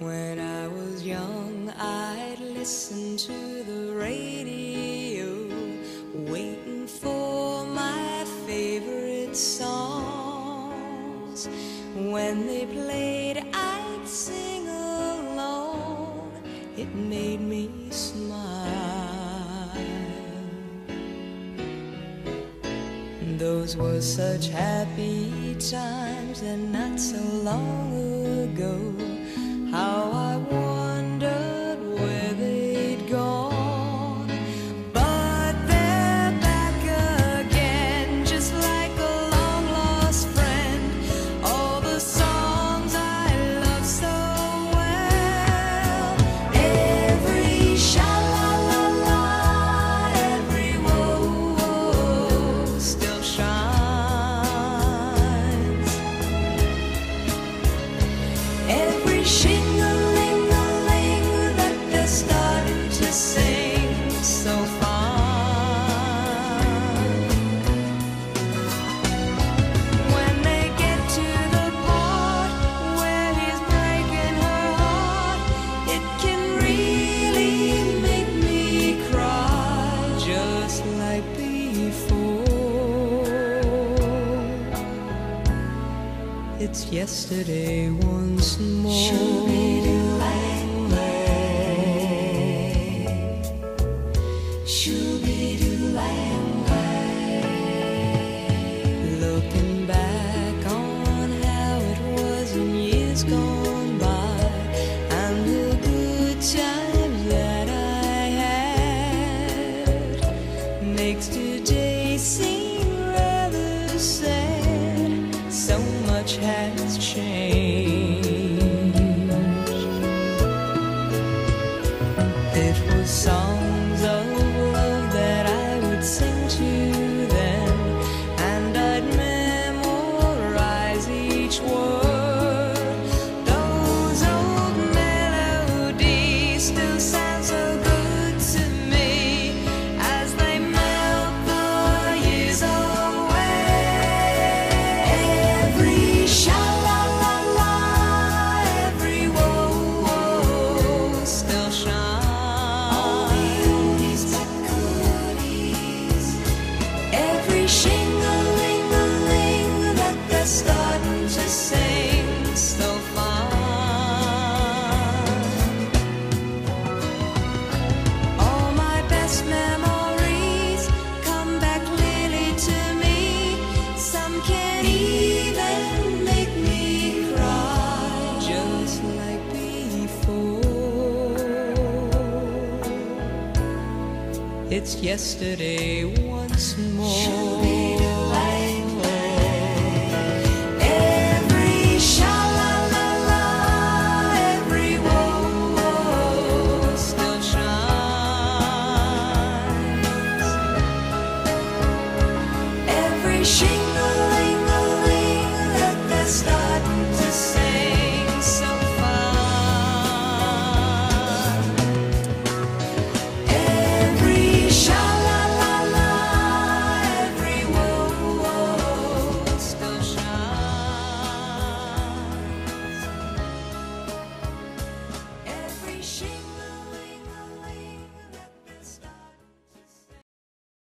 When I was young, I'd listen to the radio, waiting for my favorite songs. When they played, I'd sing along. It made me smile. Those were such happy times, and not so long ago. How I wondered where they'd gone. But they're back again, just like a long-lost friend. All the songs I love so well. Every sha-la-la-la, every whoa-whoa still shines. Every shing-a-ling-a-ling that they're starting to sing so fine. When they get to the part where he's breaking her heart, it can really make me cry, just like before. It's yesterday once more. Looking back on how it was in years gone by, and the good times that I had, makes today seem rather sad. So much has changed. It was songs of love that I would sing to them, and I'd memorize each word. Those old melodies still sound so good to me as they melt the years away. Every sha-la-la-la, every whoa-whoa still shines. All the oldies but goodies. Every shing-a-ling-a-ling that they're starting to sing so fine. All my best memories come back clearly to me. Some can even make me cry, just like before. It's yesterday once more.